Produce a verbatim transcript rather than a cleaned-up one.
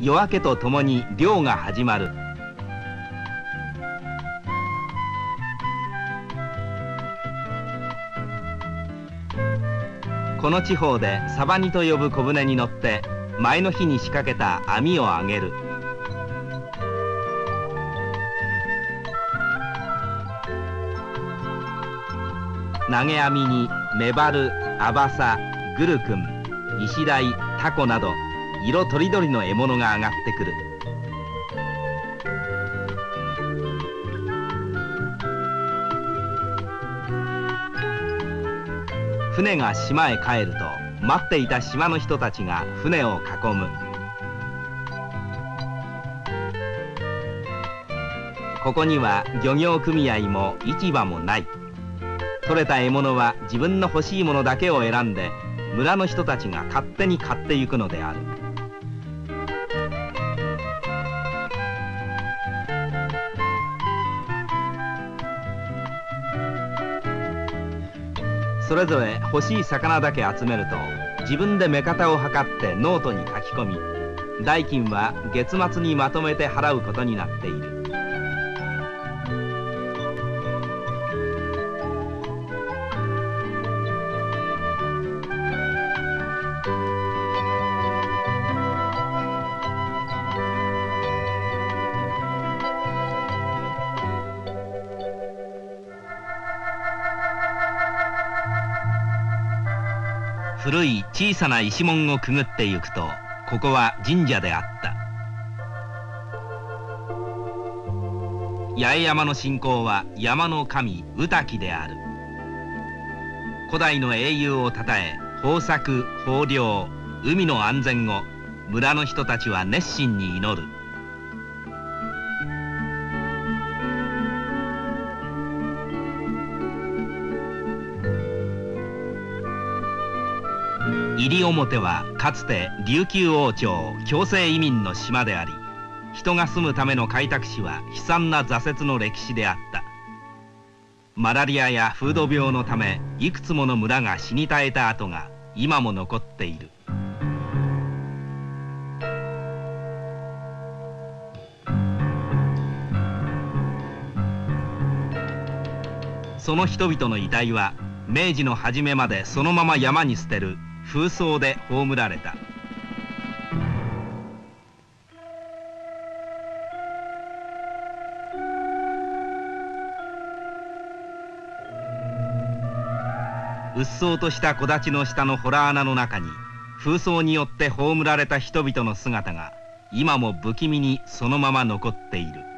夜明けとともに漁が始まる。この地方でサバニと呼ぶ小舟に乗って前の日に仕掛けた網をあげる。投げ網にメバル、アバサ、グルクン、イシダイ、タコなど色とりどりの獲物が上がってくる。船が島へ帰ると待っていた島の人たちが船を囲む。ここには漁業組合も市場もない。取れた獲物は自分の欲しいものだけを選んで村の人たちが勝手に買ってゆくのである。それぞれ欲しい魚だけ集めると自分で目方を測ってノートに書き込み、代金は月末にまとめて払うことになっている。古い小さな石門をくぐってゆくと、ここは神社であった。八重山の信仰は山の神宇滝である。古代の英雄をたたえ、豊作豊漁、海の安全を村の人たちは熱心に祈る。西表はかつて琉球王朝強制移民の島であり、人が住むための開拓史は悲惨な挫折の歴史であった。マラリアや風土病のためいくつもの村が死に絶えた跡が今も残っている。その人々の遺体は明治の初めまでそのまま山に捨てる風葬で葬られた。うっそうとした木立の下の洞穴の中に風葬によって葬られた人々の姿が今も不気味にそのまま残っている。